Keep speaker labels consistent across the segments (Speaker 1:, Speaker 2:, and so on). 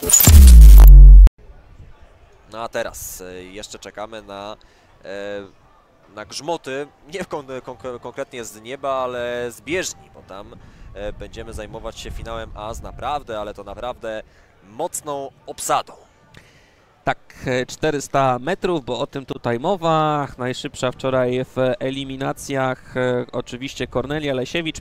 Speaker 1: No a teraz jeszcze czekamy na grzmoty, nie konkretnie z nieba, ale z bieżni, bo tam będziemy zajmować się finałem A z naprawdę, ale to naprawdę mocną obsadą.
Speaker 2: Tak, 400 metrów, bo o tym tutaj mowa. Najszybsza wczoraj w eliminacjach oczywiście Kornelia Lesiewicz,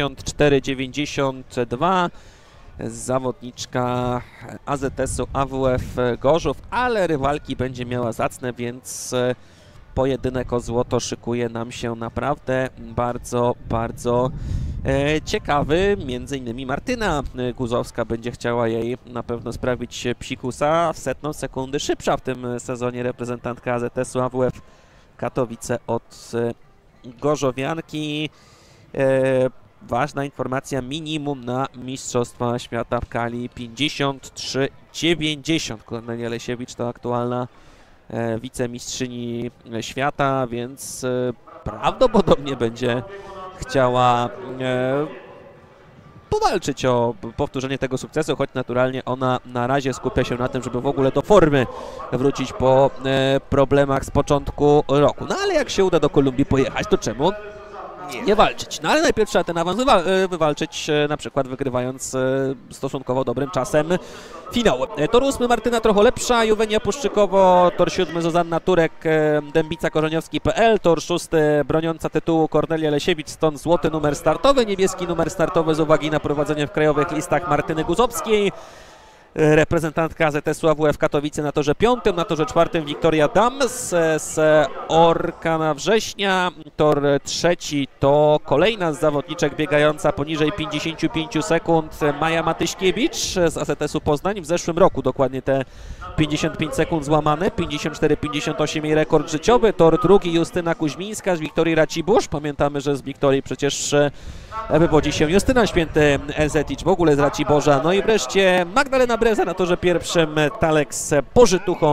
Speaker 2: 54,92. Zawodniczka AZS-u AWF Gorzów, ale rywalki będzie miała zacne, więc pojedynek o złoto szykuje nam się naprawdę bardzo ciekawy. Między innymi Martyna Guzowska będzie chciała jej na pewno sprawić psikusa. W 100 sekundy szybsza w tym sezonie reprezentantka AZS-u AWF Katowice od gorzowianki. Ważna informacja, minimum na Mistrzostwa Świata w kali 53,90. Kornelia Lesiewicz to aktualna wicemistrzyni świata, więc prawdopodobnie będzie chciała powalczyć o powtórzenie tego sukcesu, choć naturalnie ona na razie skupia się na tym, żeby w ogóle do formy wrócić po problemach z początku roku. No ale jak się uda do Kolumbii pojechać, to czemu nie walczyć? No ale najpierw trzeba ten awans wywalczyć, na przykład wygrywając stosunkowo dobrym czasem finał. Tor 8 Martyna trochę lepsza, Juwenia Puszczykowo, tor 7 Zuzanna Turek, Dębica Korzeniowski.pl, tor 6 broniąca tytułu Kornelia Lesiewicz, stąd złoty numer startowy, niebieski numer startowy z uwagi na prowadzenie w krajowych listach Martyny Guzowskiej. Reprezentantka AZS-u AWF Katowice na torze 5, na torze 4 Wiktoria Dams z Orkana Września. Tor 3 to kolejna z zawodniczek biegająca poniżej 55 sekund Maja Matyśkiewicz z AZS-u Poznań. W zeszłym roku dokładnie te 55 sekund złamane, 54-58 jej rekord życiowy. Tor 2 Justyna Kuźmińska z Wiktorii Racibusz. Pamiętamy, że z Wiktorii przecież wywodzi się Justyna Święty Ezeticz, w ogóle z Raciborza. No i wreszcie Magdalena Breza na torze 1, Taleks Pożytuchą.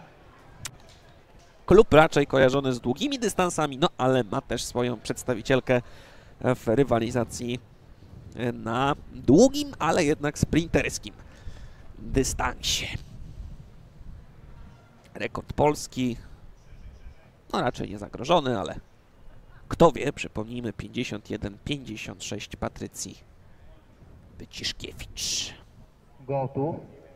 Speaker 2: Klub raczej kojarzony z długimi dystansami, no ale ma też swoją przedstawicielkę w rywalizacji na długim, ale jednak sprinterskim dystansie. Rekord Polski, no raczej nie zagrożony, ale kto wie, przypomnijmy 51-56 Patrycji Wyciszkiewicz.
Speaker 3: Gotów.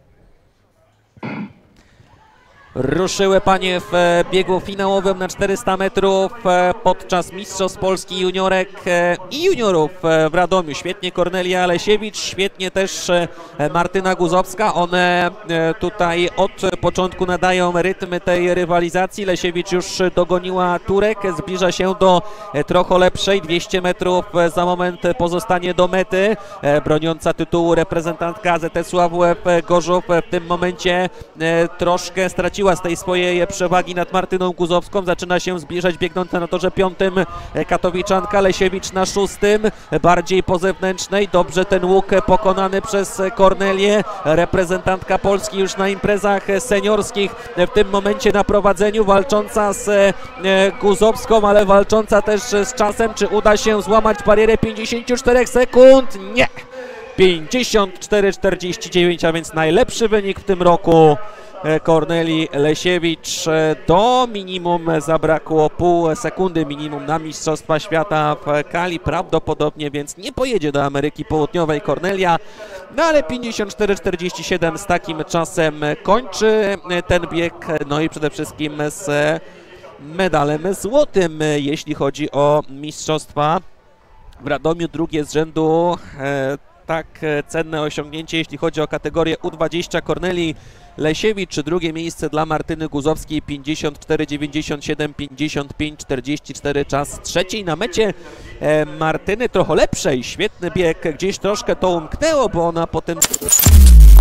Speaker 2: Ruszyły panie w biegu finałowym na 400 metrów podczas Mistrzostw Polski juniorek i juniorów w Radomiu. Świetnie Kornelia Lesiewicz, świetnie też Martyna Guzowska. One tutaj od początku nadają rytmy tej rywalizacji. Lesiewicz już dogoniła Turek, zbliża się do trochę lepszej. 200 metrów za moment pozostanie do mety. Broniąca tytułu reprezentantka AZS-u AWF Gorzów w tym momencie troszkę straciła z tej swojej przewagi nad Martyną Guzowską. Zaczyna się zbliżać biegnąca na torze 5 katowiczanka, Lesiewicz na 6, bardziej po zewnętrznej. Dobrze ten łuk pokonany przez Kornelię. Reprezentantka Polski już na imprezach seniorskich w tym momencie na prowadzeniu, walcząca z Guzowską, ale walcząca też z czasem. Czy uda się złamać barierę 54 sekund? Nie! 54,49, a więc najlepszy wynik w tym roku Kornelii Lesiewicz. Do minimum zabrakło pół sekundy minimum na Mistrzostwa Świata w kali prawdopodobnie, więc nie pojedzie do Ameryki Południowej Kornelia, no ale 54,47 z takim czasem kończy ten bieg, no i przede wszystkim z medalem złotym, jeśli chodzi o Mistrzostwa w Radomiu, drugie z rzędu tak cenne osiągnięcie, jeśli chodzi o kategorię U20 Kornelii Lesiewicz, drugie miejsce dla Martyny Guzowskiej 54,97, 55,44 czas trzeciej. Na mecie Martyny trochę lepszej, świetny bieg, gdzieś troszkę to umknęło, bo ona potem